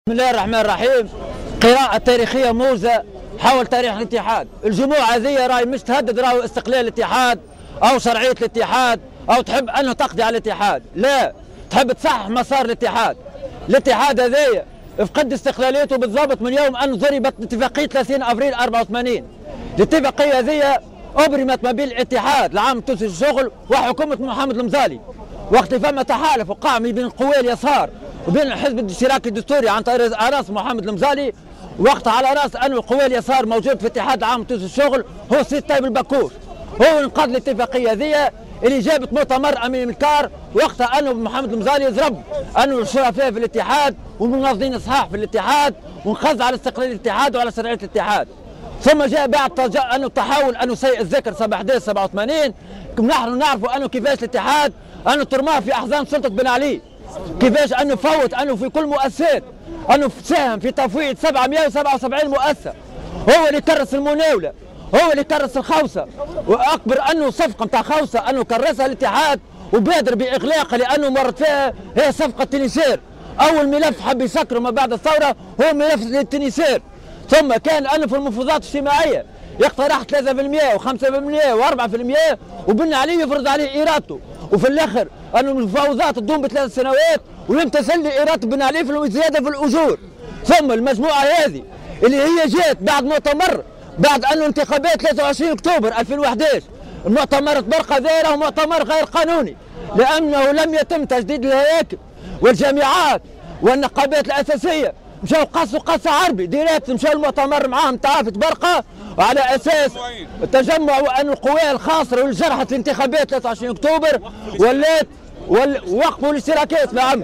بسم الله الرحمن الرحيم. قراءة تاريخية موزة حول تاريخ الاتحاد. الجموع هذه راهي مش تهدد راهو استقلال الاتحاد أو شرعية الاتحاد أو تحب أنه تقضي على الاتحاد، لا، تحب تصحح مسار الاتحاد. الاتحاد هذايا فقد استقلاليته بالضبط من يوم أن ضربت اتفاقية 30 أبريل 84. الاتفاقية هذه أبرمت ما بين الاتحاد العام التونسي للشغل وحكومة محمد المزالي، وقت فما تحالف وقع بين قوى اليسار وبين الحزب الاشتراكي الدستوري عن طريق على راس محمد المزالي، وقت على راس أن قوى اليسار موجود في الاتحاد العام التونسي للشغل هو السيد طيب البكور، هو انقذ الاتفاقية هذه اللي جابت مؤتمر امين الكار وقتها انه محمد المزالي يضرب انه الشرفاء في الاتحاد ومنظمين اصحاح في الاتحاد ونخز على استقلال الاتحاد وعلى شرعيه الاتحاد. ثم جاء بعد انه تحاول انه سيء الذكر 7/11/87 نحن نعرفوا انه كيفاش الاتحاد انه ترماه في احزان سلطه بن علي، كيفاش انه فوت انه في كل مؤسسات انه ساهم في تفويض 777 مؤسسه، هو اللي كرس المناوله، هو اللي كرس الخوصه، واكبر انه صفقه نتاع خوصه انه كرسها الاتحاد وبادر باغلاقها لانه مرت فيها هي صفقه تنيسير. اول ملف حب يسكره ما بعد الثوره هو ملف التنيسير. ثم كان انه في المفاوضات الاجتماعيه يقترح 3% و5% و4% وبن علي يفرض عليه ارادته، وفي الاخر انه المفاوضات تدوم ب3 سنوات ولم تسل اراده بن علي في الزياده في الاجور. ثم المجموعه هذه اللي هي جات بعد مؤتمر بعد انه انتخابات 23 اكتوبر 2011 المؤتمر تبرقى دايره ومؤتمر غير قانوني لانه لم يتم تجديد الهياكل والجامعات والنقابات الاساسيه، مشاو قصوا قص عربي ديريكت، مشاو المؤتمر معاهم تعافي تبرقى وعلى اساس التجمع وان القوى الخاصره والجرحت الانتخابات 23 اكتوبر ولات وقفوا الاشتراكات. نعم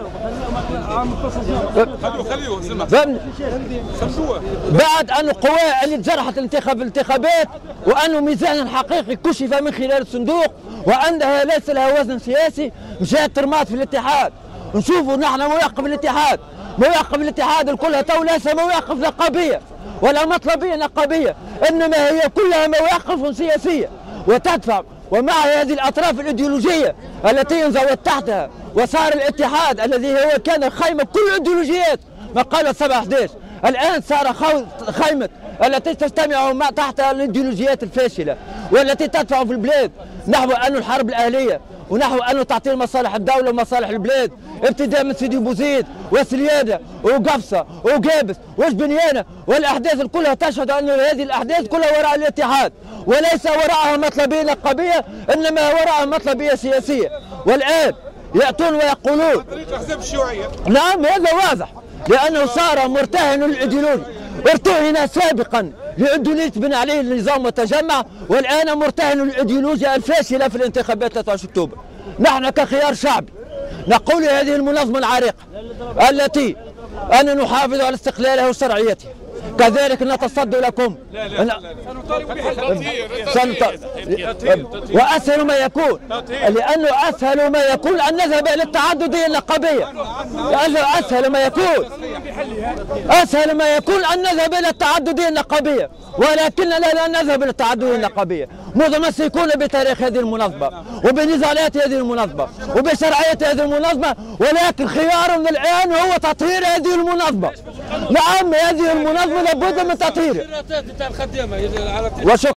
بعد أن القوى اللي تجرحت الانتخابات وأنه ميزان حقيقي كشف من خلال الصندوق وأنها ليس لها وزن سياسي مشات ترمات في الاتحاد. نشوفوا نحن مواقف الاتحاد، مواقف الاتحاد الكلها تو ليس مواقف نقابية ولا مطلبية نقابية، إنما هي كلها مواقف سياسية وتدفع ومع هذه الأطراف الإيديولوجية التي انزوت تحتها، وصار الاتحاد الذي هو كان خيمة كل الإيديولوجيات ما قالوا 7/11 الآن صار خيمة التي تجتمع تحت الإيديولوجيات الفاشلة والتي تدفع في البلاد نحو أن الحرب الأهلية ونحو أنه تعطيل مصالح الدولة ومصالح البلاد، ابتداء من سيدي بوزيد وسليادة وقفصة وقابس وجبنيانة، والأحداث كلها تشهد أن هذه الأحداث كلها وراء الاتحاد وليس وراءها مطلبية نقابية إنما وراءها مطلبية سياسية. والآن يأتون ويقولون طريق الشيوعية. نعم هذا واضح لأنه صار مرتهن الإيديولوجي، ارتهن سابقا لإيديولوجية بن علي النظام والتجمع والآن مرتهن الإيديولوجيا الفاشلة في الانتخابات 23 أكتوبر. نحن كخيار شعبي نقول هذه المنظمة العريقة التي أن نحافظ على استقلالها وشرعيتها، كذلك نتصدى لكم وأسهل ما يكون، لأنه أسهل ما يكون أن نذهب إلى التعددية النقابية، لأنه أسهل ما يكون أن نذهب إلى التعددية النقابية، ولكننا لا نذهب إلى التعددية النقابية، متمسكون بتاريخ هذه المنظمة وبنزالات هذه المنظمة وبشرعية هذه المنظمة، ولكن خيارنا الآن هو تطهير هذه المنظمة. نعم هذه المنظمة لابد من تطهيرها.